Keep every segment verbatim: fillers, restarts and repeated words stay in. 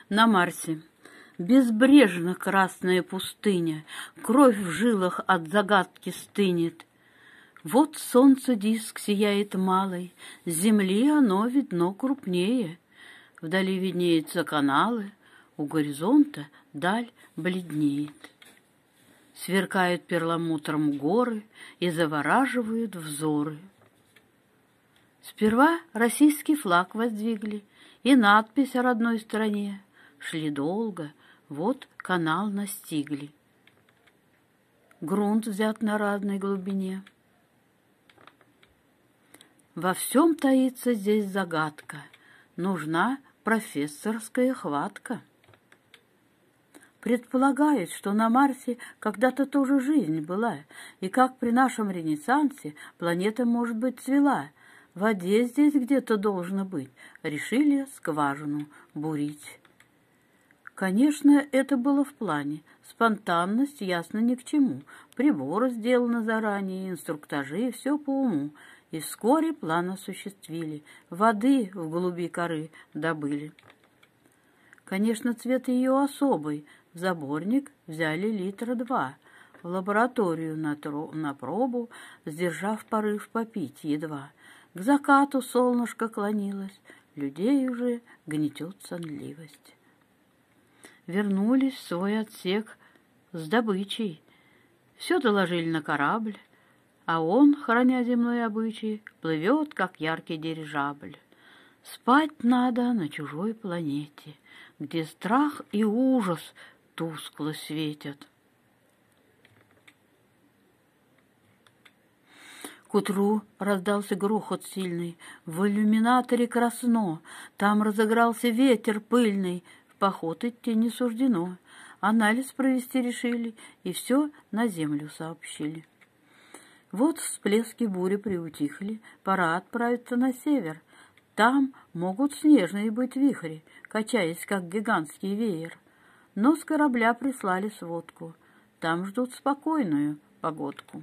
На Марсе безбрежно красная пустыня, кровь в жилах от загадки стынет. Вот солнце диск сияет малый, с земли оно видно крупнее. Вдали виднеются каналы, у горизонта даль бледнеет. Сверкают перламутром горы и завораживают взоры. Сперва российский флаг воздвигли и надпись о родной стране. Шли долго, вот канал настигли. Грунт взят на разной глубине. Во всем таится здесь загадка. Нужна профессорская хватка. Предполагают, что на Марсе когда-то тоже жизнь была, и как при нашем Ренессансе планета, может быть, цвела. В воде здесь где-то должно быть. Решили скважину бурить. Конечно, это было в плане. Спонтанность, ясно, ни к чему. Приборы сделаны заранее, инструктажи, все по уму. И вскоре план осуществили. Воды в глуби коры добыли. Конечно, цвет ее особый. В заборник взяли литра два. В лабораторию на, тро, на пробу, сдержав порыв попить едва. К закату солнышко клонилось, людей уже гнетет сонливость. Вернулись в свой отсек с добычей. Все доложили на корабль, а он, храня земной обычай, плывет, как яркий дирижабль. Спать надо на чужой планете, где страх и ужас тускло светят. К утру раздался грохот сильный, в иллюминаторе красно, там разыгрался ветер пыльный, в поход идти не суждено. Анализ провести решили, и все на землю сообщили. Вот всплески бури приутихли, пора отправиться на север. Там могут снежные быть вихри, качаясь, как гигантский веер. Но с корабля прислали сводку, там ждут спокойную погодку.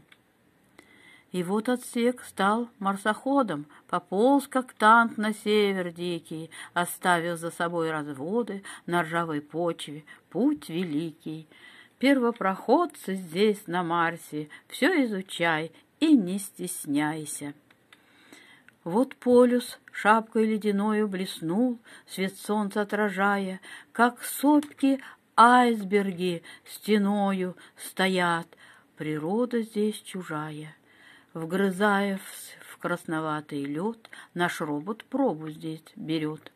И вот отсек стал марсоходом, пополз, как танк на север дикий, оставив за собой разводы на ржавой почве, путь великий. Первопроходцы здесь, на Марсе, все изучай и не стесняйся. Вот полюс шапкой ледяною блеснул, свет солнца отражая, как сопки айсберги стеною стоят. Природа здесь чужая. Вгрызая в красноватый лед, наш робот пробу здесь берет.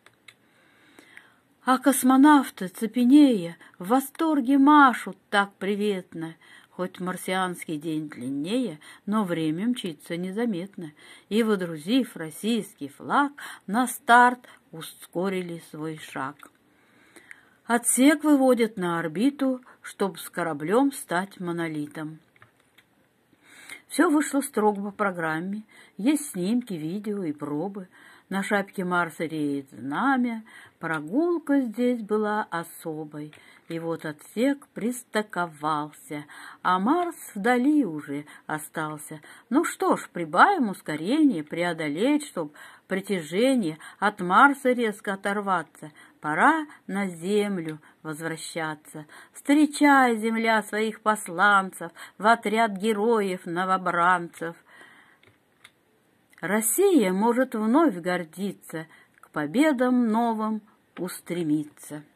А космонавты, цепенея, в восторге машут так приветно. Хоть марсианский день длиннее, но время мчится незаметно. И, водрузив российский флаг, на старт ускорили свой шаг. Отсек выводят на орбиту, чтоб с кораблем стать монолитом. Все вышло строго по программе. Есть снимки, видео и пробы. На шапке Марса реет знамя. Прогулка здесь была особой. И вот отсек пристыковался, а Марс вдали уже остался. Ну что ж, прибавим ускорение, преодолеть, чтоб притяжение от Марса резко оторваться. Пора на Землю возвращаться. Встречай, Земля, своих посланцев в отряд героев-новобранцев. Россия может вновь гордиться, к победам новым устремиться.